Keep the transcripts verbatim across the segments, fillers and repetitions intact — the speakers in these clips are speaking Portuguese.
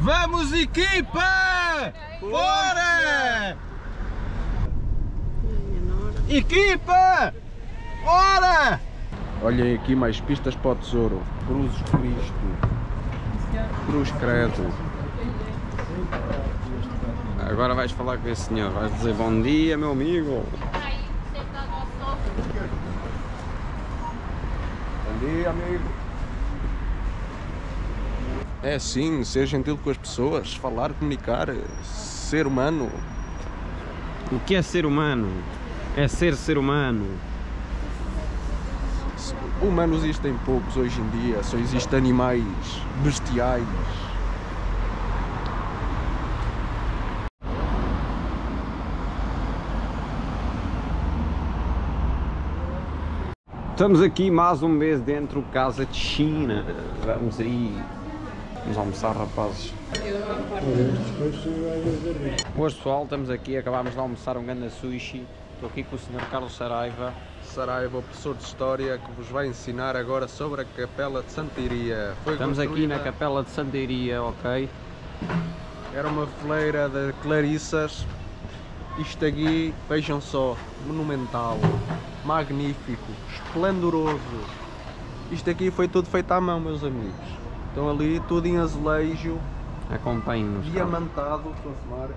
Vamos, equipa! Bora! Equipa! Bora! Olhem aqui mais pistas para o tesouro. Cruzes Cristo. Cruz Credo. Agora vais falar com esse senhor. Vais dizer bom dia, meu amigo. Bom dia, amigo. É assim, ser gentil com as pessoas, falar, comunicar, ser humano. O que é ser humano? É ser ser humano. Humanos existem poucos hoje em dia, só existem animais bestiais. Estamos aqui mais um mês dentro de casa de China. Vamos aí. Vamos almoçar, rapazes. Hoje, pessoal, estamos aqui, acabámos de almoçar um grande sushi. Estou aqui com o senhor Carlos Saraiva. Saraiva, professor de História, que vos vai ensinar agora sobre a Capela de Santa Iria. Foi Estamos construída... aqui na Capela de Santa Iria, ok? Era uma fileira de Clarissas. Isto aqui, vejam só, monumental, magnífico, esplendoroso. Isto aqui foi tudo feito à mão, meus amigos. Estão ali, tudo em azulejo, Acompanhe-nos. diamantado, estou a fumar.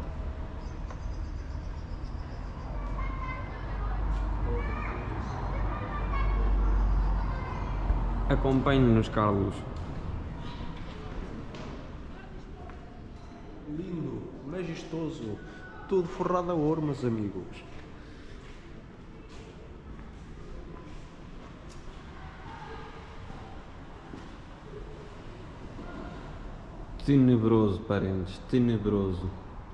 Acompanhe-nos, Carlos. Lindo, majestoso, tudo forrado a ouro, meus amigos. Tenebroso, parentes, tenebroso.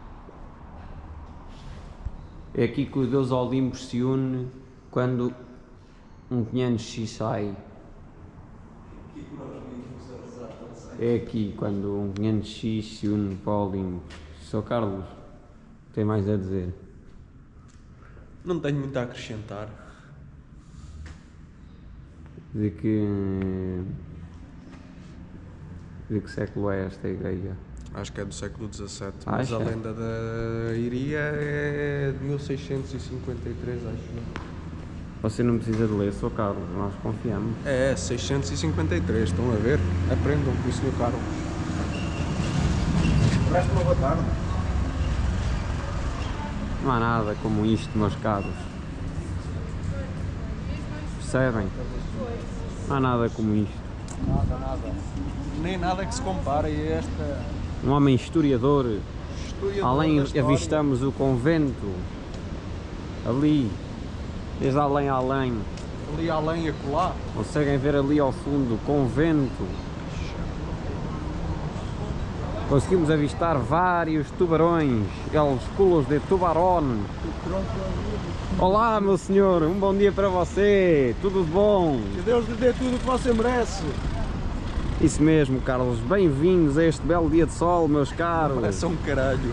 É aqui que o Deus Olimpo se une quando um quinhentos X sai. É aqui quando um quinhentos X se une para o Olimpo. Sr. Carlos, tem mais a dizer? Não tenho muito a acrescentar. De que... De que século é esta igreja? Acho que é do século dezassete, Acha? mas a lenda da Iria é de mil seiscentos e cinquenta e três, acho. Você não precisa de ler, Sr. Carlos, nós confiamos. É, seiscentos e cinquenta e três, estão a ver? Aprendam com o senhor Carlos. Resta uma boa tarde. Não há nada como isto, meus caros. Percebem? Não há nada como isto. Nada, nada. Nem nada que se compare a esta... Um homem historiador. Historiador Além, da história. avistamos o convento. Ali. Desde além a além. Ali além e acolá. Conseguem ver ali ao fundo o convento. Conseguimos avistar vários tubarões. Eles culos de tubarão. Olá, meu senhor. Um bom dia para você. Tudo de bom? Que Deus lhe dê tudo o que você merece. Isso mesmo, Carlos. Bem-vindos a este belo dia de sol, meus caros. Parece um caralho.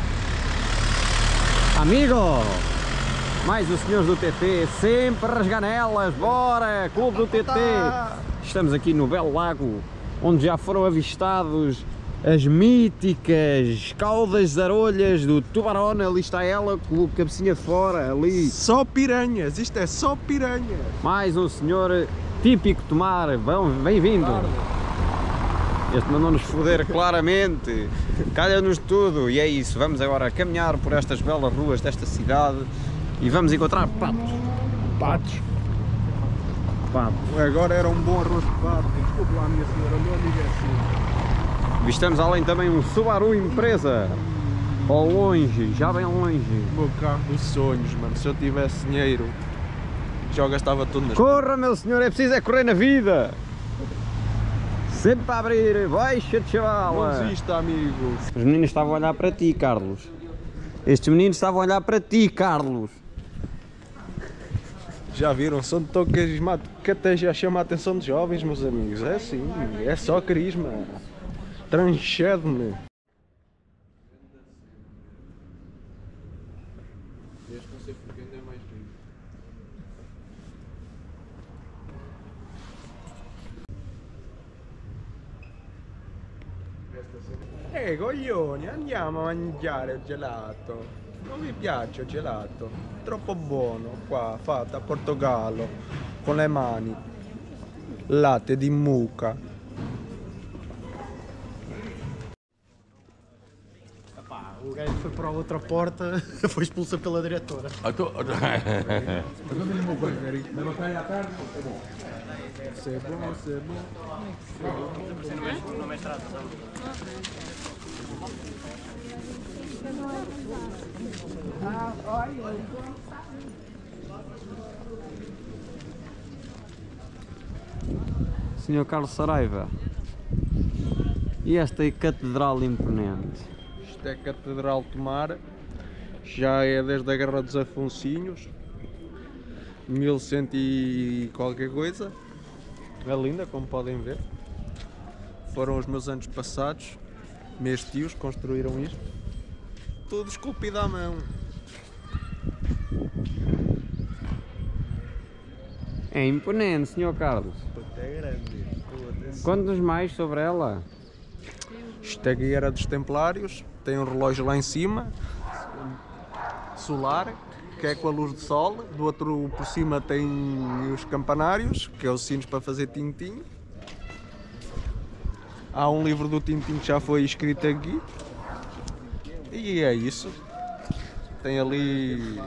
Amigo! Mais os senhores do T T, sempre as ganelas, bora! Clube do T T! Estamos aqui no belo lago, onde já foram avistados as míticas caudas zarolhas do tubarão. Ali está ela, com a cabecinha de fora, ali. Só piranhas, isto é só piranhas. Mais um senhor típico Tomar, bem-vindo! Este mandou-nos foder claramente, calha-nos tudo, e é isso. Vamos agora caminhar por estas belas ruas desta cidade e vamos encontrar patos. Patos. Patos. Agora era um bom arroz de pato. Desculpe lá, minha senhora, o meu amigo é assim. Vistamos além também um Subaru Impreza, ao longe, já bem longe. O meu carro dos sonhos, mano. Se eu tivesse dinheiro, já o gastava tudo nas... Corra, meu senhor, é preciso é correr na vida. Sempre para abrir, baixa de chavala. Não desista, amigo. Os meninos estavam a olhar para ti, Carlos. Estes meninos estavam a olhar para ti, Carlos. Já viram? São tão carismáticos que até já chama a atenção de jovens, meus amigos. É assim, é só carisma. Transcende-me. Este não sei porque ainda é mais rico. Eh, coglioni, andiamo a mangiare il gelato. Non mi piace il gelato. Troppo buono, qua, fatto a Portogallo, con le mani. Latte di mucca. O gajo foi para a outra porta, foi expulso pela diretora. Se bom, se bom. senhor Carlos Saraiva, e esta catedral imponente? Isto é a Catedral de Tomar. Já é desde a Guerra dos Afonsinhos, mil cento e qualquer coisa. É linda, como podem ver. Foram os meus anos passados. Meus tios construíram isto. Tudo esculpido à mão. É imponente, senhor Carlos. É grande. Conte-nos mais sobre ela. Isto aqui era dos Templários. Tem um relógio lá em cima, solar, que é com a luz do sol. Do outro por cima tem os campanários, que é os sinos para fazer tintim. Há um livro do Tintim que já foi escrito aqui. E é isso. Tem ali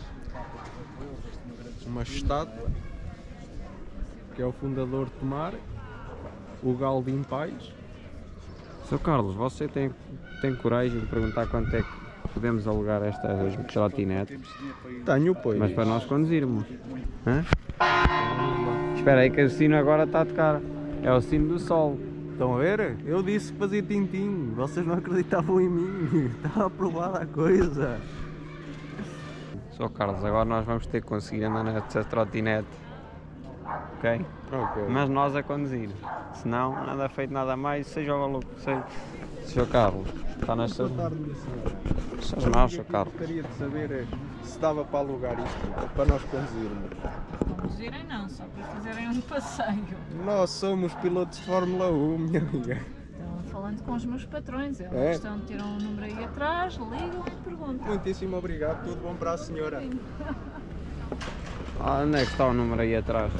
uma estátua, que é o fundador de Tomar, o Galdim Pais. senhor Carlos, você tem, tem coragem de perguntar quanto é que podemos alugar esta trotinete? Tenho, pois. Mas para nós conduzirmos. Hã? Espera aí que o sino agora está a tocar. É o sino do sol. Estão a ver? Eu disse que fazia tintim, vocês não acreditavam em mim, estava aprovada a coisa. senhor Carlos, agora nós vamos ter que conseguir andar nesta trotinete. Ok? Ok. Mas nós a conduzir. Senão, nada feito, nada mais, seja o valor que seja. senhor Carlos, está nas suas Boa tarde, minha senhora. suas mãos, senhor Carlos. Gostaria de saber é se dava para alugar isto, para nós conduzirmos. Conduzirem não, só para fazerem um passeio. Nós somos pilotos de Fórmula um, minha amiga. Então, falando com os meus patrões, é uma É? questão de ter um número aí atrás, ligam e perguntam. Muitíssimo obrigado, tudo bom para a senhora. Ah, onde é que está o número aí atrás?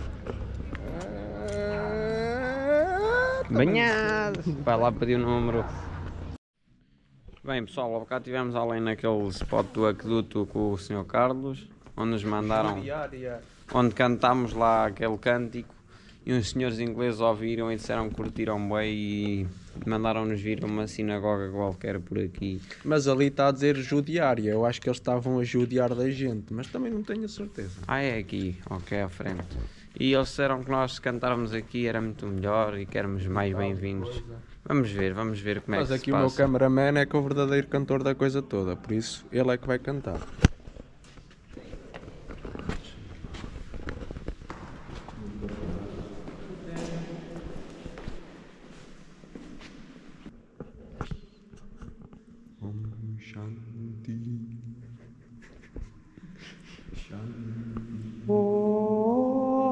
Ah, Banhado! Vai lá pedir o número. Bem pessoal, ao bocado estivemos além naquele spot do aqueduto com o senhor Carlos, onde nos mandaram, diária. onde cantámos lá aquele cântico e uns senhores ingleses ouviram e disseram que curtiram bem e mandaram-nos vir a uma sinagoga qualquer por aqui. Mas ali está a dizer judiária, eu acho que eles estavam a judiar da gente, mas também não tenho a certeza. Ah, é aqui, ok, à frente. E eles disseram que nós se cantáramos aqui era muito melhor e que éramos mais bem-vindos. Vamos ver, vamos ver como é Mas que aqui se o meu passa. cameraman é que é o verdadeiro cantor da coisa toda, por isso ele é que vai cantar. Om Shanti. Shanti.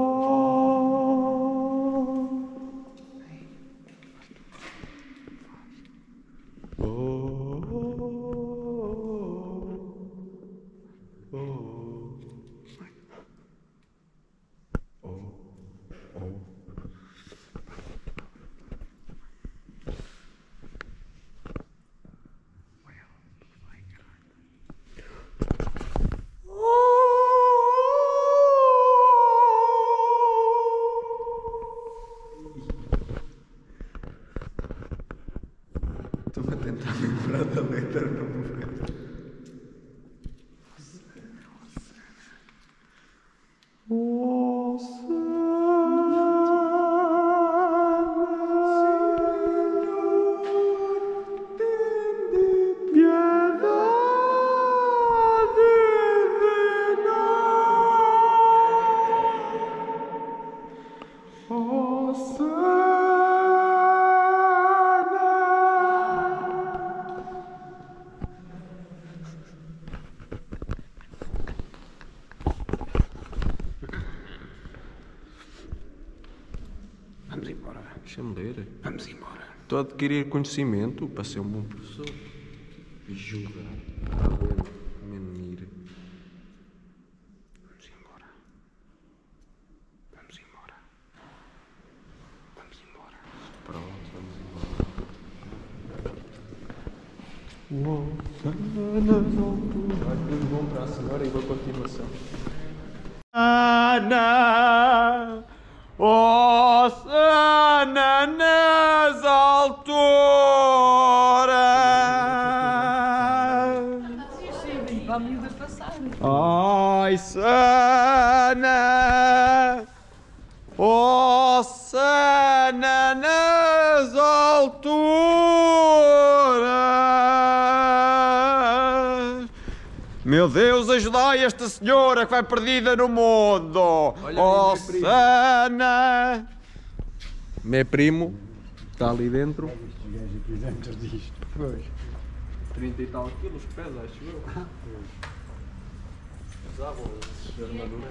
Estou a tentar lembrar da letra, não me lembro. Vamos embora, Deixa-me ler. vamos embora. Estou a adquirir conhecimento para ser um bom professor. Juga, talento, menir. Vamos embora. Vamos embora. Vamos embora. Pronto, vamos embora. Vai tudo bom para a senhora e boa continuação. Ana, oh Sana nas alturas. Vamos a passar. Ai, Sana, oh Sana nas alturas. Meu Deus, ajudai esta senhora que vai perdida no mundo. Olha Oh aí, meu primo. Sana. Meu primo está ali dentro. trinta e tal quilos pesa, acho eu. Pesavam as armaduras.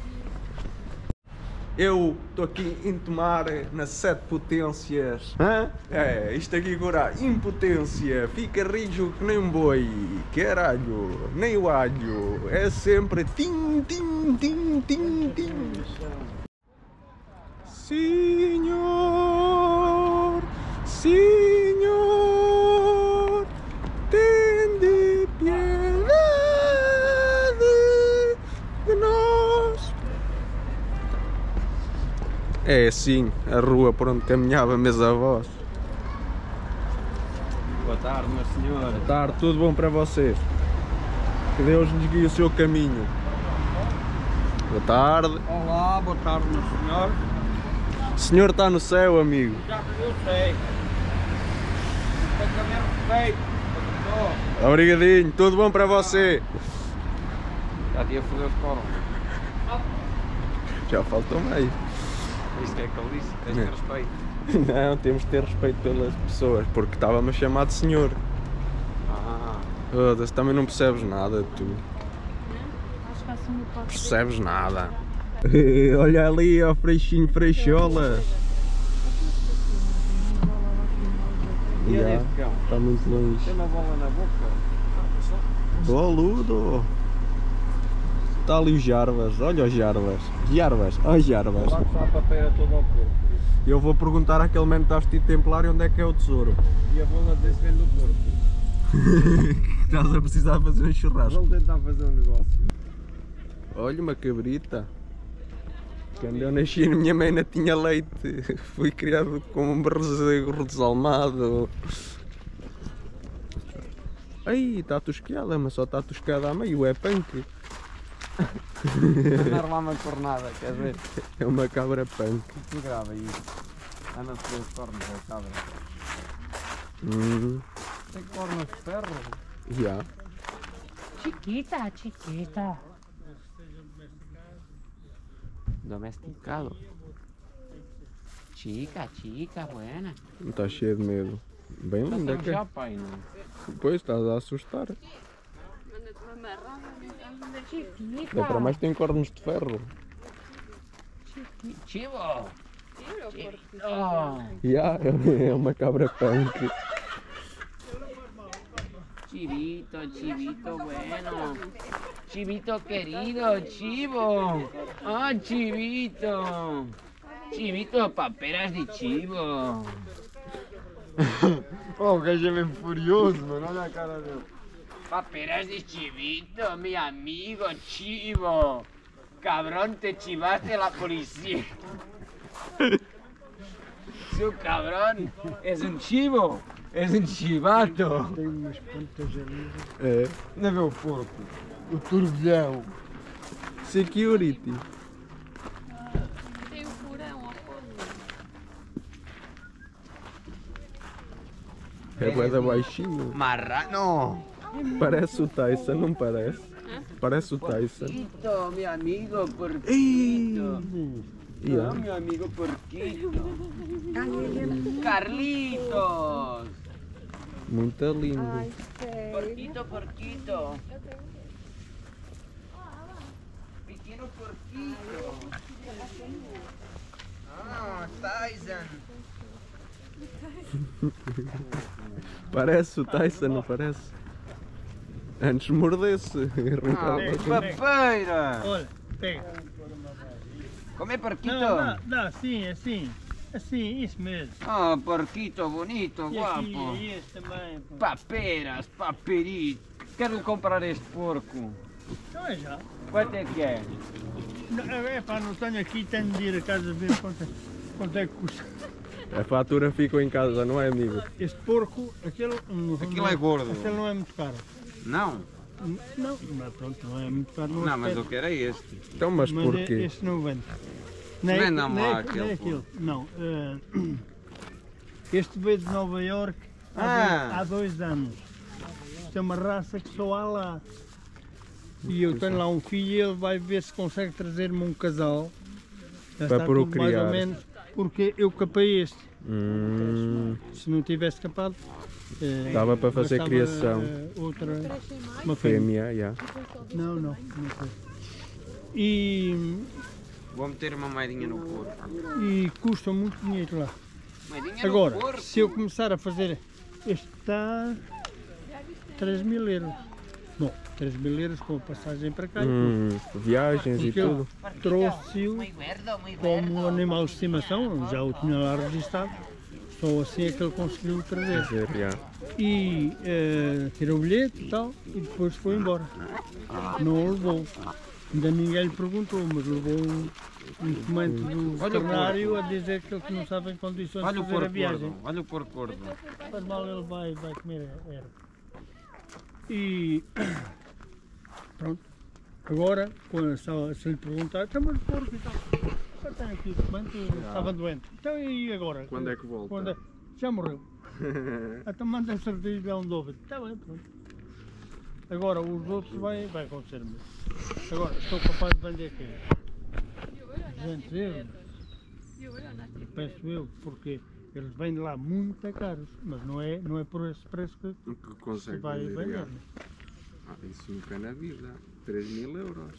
Eu estou aqui em tomar nas sete potências. Hã? É, isto aqui agora, impotência, fica rijo que nem um boi, caralho, nem o alho, é sempre tim, tim, tim, tim, tim. Senhor, Senhor, tende piedade de nós. É assim a rua por onde caminhava meus avós. Boa tarde, meu senhor. Boa tarde, tudo bom para vocês? Que Deus nos guie o seu caminho. Boa tarde. Olá, boa tarde, meu senhor. O senhor está no céu, amigo. Já eu sei. Tem que haver respeito. Obrigadinho, tudo bom para você? Já tinha foder os coros. Já faltou meio. Isso que é que ele disse, tens de ter respeito. Não, temos de ter respeito pelas pessoas, porque estava-me a chamar de senhor. Ah, Foda-se, também não percebes nada, tu. Acho que há assim no passo. Percebes nada. Olha ali, ó, freixinho, freixola. e Já, é este cão? está muito longe. Tem uma bola na boca. Boludo! Está ali o Jarvas, olha o Jarvas. Jarvas, ó Jarvas. Lá com a papeira toda ao corpo. Eu vou perguntar àquele man que está vestido templário onde é que é o tesouro. E a bola desse vem do corpo. Estás a precisar fazer um churrasco. Vamos tentar fazer um negócio. Olha uma cabrita. Quando eu nasci, a minha mãe não tinha leite. Fui criado como um bezerro desalmado. Ai, está tosqueada, mas só está tosqueada a meio, é punk. Não armar uma cornada, quer ver? É uma cabra punk. Tu grava isso. Anda a foder os cornos da cabra. Hum, Tem cornos de ferro? já. Chiquita, chiquita. Domesticado. Chica, chica, buena. Está cheio de medo. Bem linda que é. Já, pai, não? Pois, estás a assustar. Chiquita. Dá para mais tem cornos de ferro. Chivo! Oh, Já, é uma cabra punk. chivito, chivito bueno. Chivito querido, chivo. Ah, chivito. Chivito, paperas de chivo. Oh, o gajo é mesmo furioso, mano. Olha a cara dele. Paperas de chivito, mi amigo chivo. Cabrón, te chivaste la policía. Su cabrón es un chivo. Es un chivato. Tem umas pontas ali. É. Não vê o porco. O turbilhão. Security. Tem o furão ao fundo. É guarda baixinho. Marrano. Parece o Tyson, não parece? Parece o Tyson. Porquito, mi amigo porquito. Yeah. Ah, mi amigo porquito. Carlitos. Muito lindo. Porquito, porquito. Pequeno porquito. Ah, Tyson. Parece o Tyson, não parece? Antes mordesse. Papeira! Olha, pega. Come porquito? Não, não, não, assim, assim. Assim, isso mesmo. Ah, porquito bonito, E guapo. aqui, e este também. Pô. Paperas, paperito. Quero comprar este porco. Então é já. Quanto é que é? Não, é pá, não tenho aqui, tenho de ir a casa ver quanto, é- quanto é que custa. A fatura ficou em casa, não é, amigo? Este porco, aquele, não- Aquilo não- é gordo. Aquele não é muito caro. Não? Não, mas pronto, não é muito caro. Não, mas é- eu quero é este. Então, mas mas porquê? este não vende. Nem, Venda-me nem, lá nem aquele, aquele. Não. eh, este veio de Nova York há, Ah. dois, há dois anos. Isto é uma raça que só há lá. E eu tenho lá um filho e ele vai ver se consegue trazer-me um casal. Já Para está tudo mais procriar. ou menos, porque eu capei este. Hum, Se não tivesse capado, eh, Dava para fazer bastava, criação. eh, outra, uma fêmea. fêmea, já. Não, não, não foi. E, Vou meter uma moedinha no porco. e custa muito dinheiro lá. Moedinha Agora, no porco? se eu começar a fazer, este está três mil euros. Bom, três mil euros com a passagem para cá. Hum, viagens e Porque eu tudo. trouxe-o como animal de estimação, já o tinha lá registado. Só assim é que ele conseguiu trazer. Quer dizer, já. E eh, tirou o bilhete e tal, e depois foi embora. Não o levou. Ainda ninguém lhe perguntou, mas levou um, um documento do Olha o veterinário a dizer que ele não estava em condições Olha de o fazer a porco viagem. gordo. Olha o porco gordo. Faz mal, ele vai, vai comer erva. E pronto. Agora, quando se, se lhe perguntar, então, mas porco e tal. Já tenho aqui o documento, estava doente. Então e agora? Quando é que volta? Quando é- Já morreu. Então manda certidão de óbito. Está bem, pronto. Agora os outros vai, vai acontecer mesmo. Agora, estou capaz de vender aqui. duzentos euros. Penso eu, porque eles vendem lá muito caros, mas não é, não é por esse preço que O que se consegue vai vender, vender. já. Ah, isso nunca na vida. três mil euros.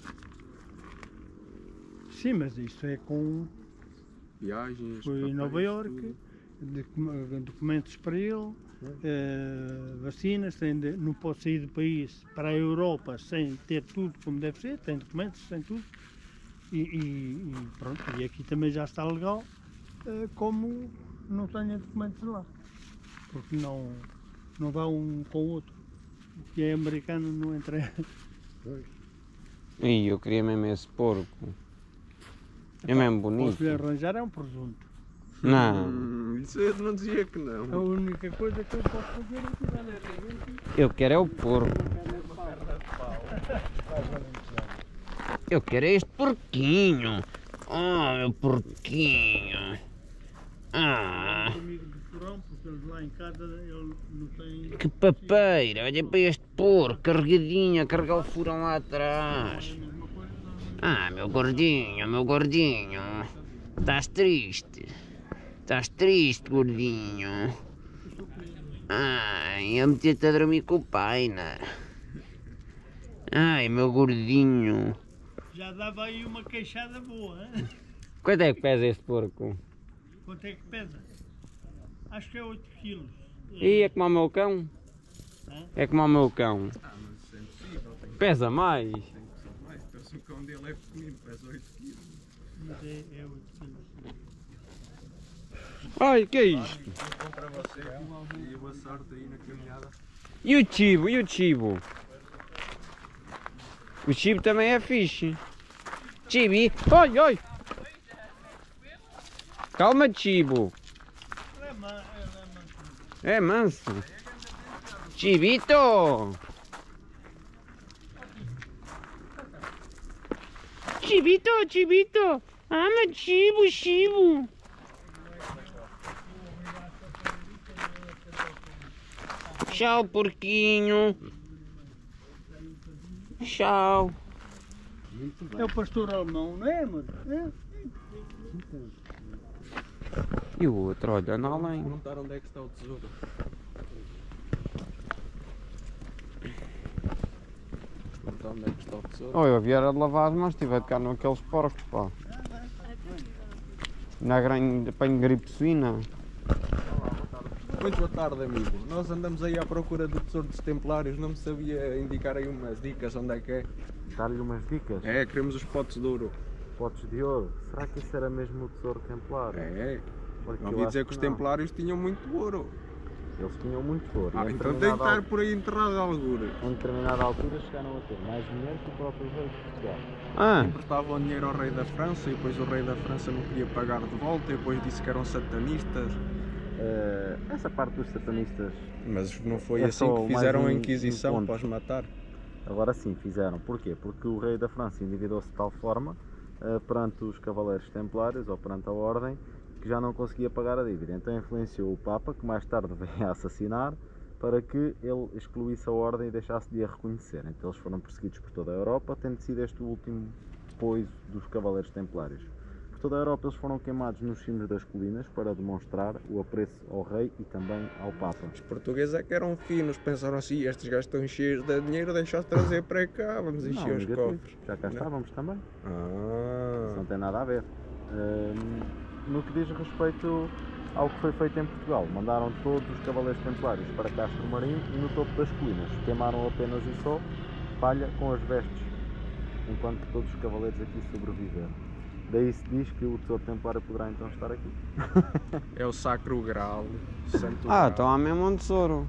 Sim, mas isso é com Viagens. Foi em papéis, Nova Iorque, tudo. docu- documentos para ele, eh, vacinas, tem de- não pode sair do país para a Europa sem ter tudo como deve ser, tem documentos, tem tudo. E, e- e pronto, e aqui também já está legal, eh, como não tenha documentos lá. Porque não, não dá um com o outro. O que é americano não entra. Ih, eu queria mesmo esse porco. É mesmo Posso bonito. lhe arranjar é um presunto. Não, Hum, isso eu não dizia que A não. única coisa que eu posso fazer é tirar a cabeça. eu quero é o porco. Eu quero é este porquinho. Ah, meu porquinho. Ah, Comigo de porão, porque eles lá em casa ele não tem. que papeira. Olha para este porco, carregadinho, a carregar o furão lá atrás. Ah, meu gordinho, meu gordinho. Estás triste. Estás triste, gordinho. Ai, eu meter-te a dormir com o pai, né? Ai, meu gordinho. Já dava aí uma queixada boa, hein? Quanto é que pesa este porco? Quanto é que pesa? Acho que é oito quilos. Ih, é como o meu cão. Hã? É como o meu cão. Ah, mas isso é impossível. Tem que Pesa mais. tem que ser mais. Então, o cão dele é pequenino, pesa oito quilos. Mas é, é oito quilos. Ai, que é isto? Bom para você e boa sorte aí na caminhada. E o chibo? E o chibo? O chibo também é fixe. Chibi? Oi, oi! Calma, chibo. É, ma- é, é, ma- É manso. Chibito! Chibito, chibito! Ama chibo, chibo! Tchau, porquinho! Tchau! é o pastor alemão, não é, mano? É? E o outro, olha, anda além. Perguntar onde é que está o tesouro. Perguntar onde é que está o tesouro. Oh, eu viera de lavar as mãos, estive a tocar naqueles porcos, pá. Na grande, apanho gripe suína. Muito boa tarde, amigo. Nós andamos aí à procura do Tesouro dos Templários. Não me sabia indicar aí umas dicas onde é que é? Dar-lhe umas dicas? É, queremos os potes de ouro. Potes de ouro? Será que isso era mesmo o Tesouro Templário? É. Porque Não eu ouvi acho dizer que os não. Templários tinham muito ouro. Eles tinham muito ouro. Ah, e a então tem que determinada estar por aí enterrado algures. al- Em determinada altura chegaram a ter mais dinheiro que o próprio rei de Portugal. Ah! Emprestavam dinheiro ao rei da França e depois o rei da França não queria pagar de volta e depois disse que eram satanistas. Eh, essa parte dos satanistas, Mas não foi É assim só que mais fizeram um- a um Inquisição ponto. para os matar. agora sim fizeram. Porquê? Porque o rei da França endividou-se de tal forma eh, perante os cavaleiros templários ou perante a ordem que já não conseguia pagar a dívida. Então influenciou o Papa, que mais tarde veio a assassinar, para que ele excluísse a ordem e deixasse de a reconhecer. Então eles foram perseguidos por toda a Europa, tendo sido este o último poiso dos cavaleiros templários. Por toda a Europa eles foram queimados nos cimos das colinas para demonstrar o apreço ao rei e também ao Papa. Os portugueses é que eram finos, pensaram assim, estes gajos estão cheios de dinheiro, deixa-os trazer para cá, vamos encher Não, os negativo. cofres. Já cá Não. estávamos também. Isso Ah, não tem nada a ver. Hum, no que diz respeito ao que foi feito em Portugal, mandaram todos os cavaleiros templários para Castro Marinho e no topo das colinas queimaram apenas e só palha com as vestes, enquanto todos os cavaleiros aqui sobreviveram. Daí se diz que o Tesouro Templário poderá então estar aqui. é o Sacro Graal, Santo Ah, Graal. então há mesmo um tesouro.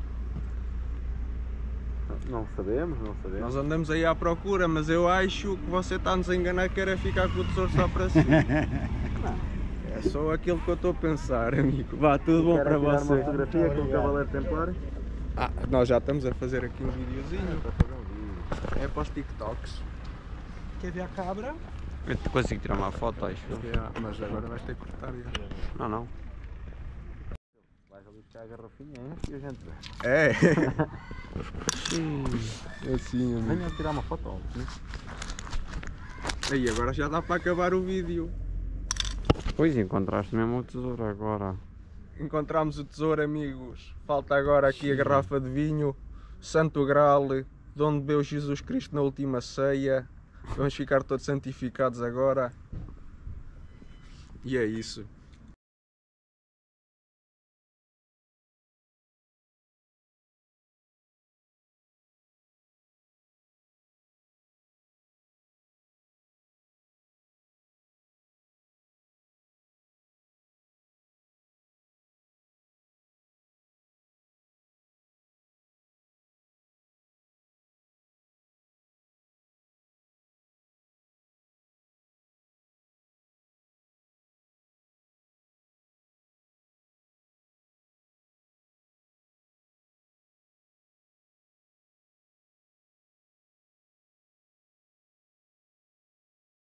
Não sabemos, não sabemos. Nós andamos aí à procura, mas eu acho que você está-nos a enganar, que era ficar com o tesouro só para si. É só aquilo que eu estou a pensar, amigo. Vá, tudo bom Quer para tirar você. uma fotografia com o Cavaleiro Templário? Ah, nós já estamos a fazer aqui um videozinho. Para fazer um vídeo. É para os TikToks. Quer ver a cabra? Eu consigo tirar uma foto, acho. Yeah, mas agora vais ter que cortar. já. Não, não. Vais ali buscar a garrafinha, hein? E a gente vê. É. assim, amigo. Venha tirar uma foto, né? Aí, agora já dá para acabar o vídeo. Pois, encontraste mesmo o tesouro agora. Encontramos o tesouro, amigos. Falta agora aqui a garrafa de vinho, Santo Graal, de onde bebeu Jesus Cristo na última ceia. Vamos ficar todos santificados agora. E é isso.